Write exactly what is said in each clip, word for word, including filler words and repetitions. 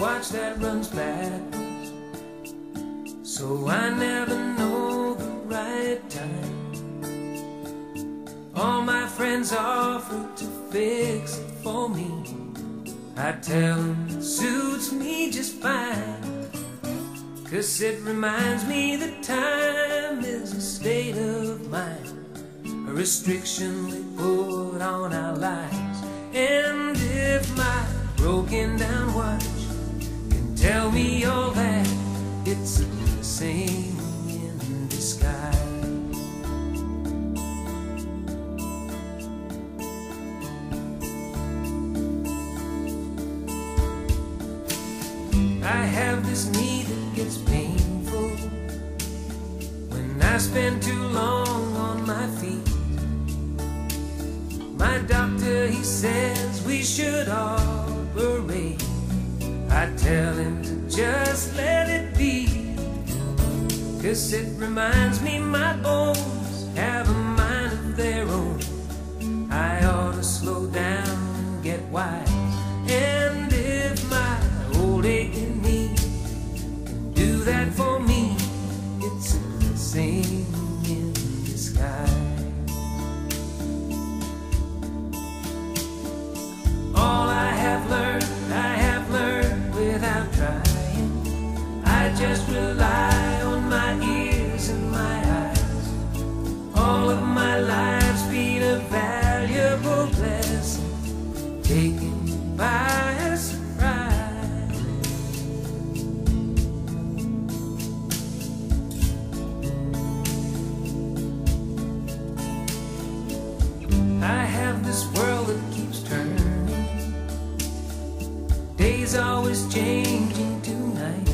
watch that runs backwards, so I never know the right time. All my friends offer to fix it for me. I tell them it suits me just fine, 'cause it reminds me that time is a state of mind, a restriction we put on our lives. And if my broken down watch can tell me all that, it's a blessing in disguise. I have this knee that gets painful when I spend too long on my feet. My doctor, he says we should operate. I tell him to just let it be, 'cause it reminds me my bones have a mind of their own. I ought to slow down and get wise. And if my old aching knee can do that for me, it's a blessing in disguise. All I have learned, I have learned without trying. I just rely on my ears and my eyes. All of my life's been a valuable blessing, taken by a surprise. I have this world that keeps turning, days always changing tonight.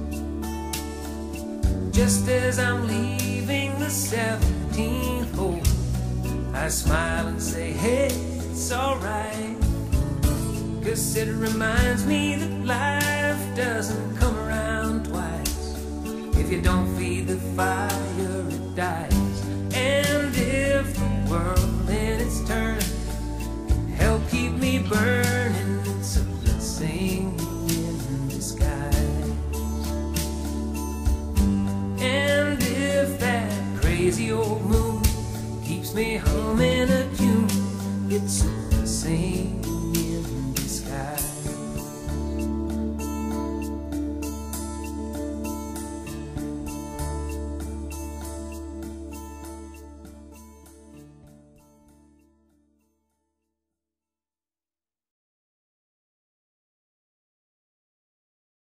Just as I'm leaving the seventeenth hole, I smile and say, hey, it's alright, 'cause it reminds me that life doesn't come around twice. If you don't feed the fire, it dies. And if the world in its turn can help keep me burning, it's a blessing in disguise. And if that crazy old moon keeps me humming a tune, it's a blessing